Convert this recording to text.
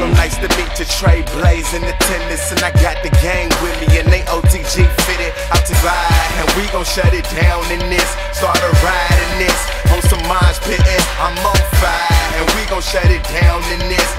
them nice to meet you, Trey Blaze in attendance, and I got the gang with me, and they OTG fitted out to ride, and we gon' shut it down in this, start a ride in this, on some minds pitting, I'm on fire, and we gon' shut it down in this,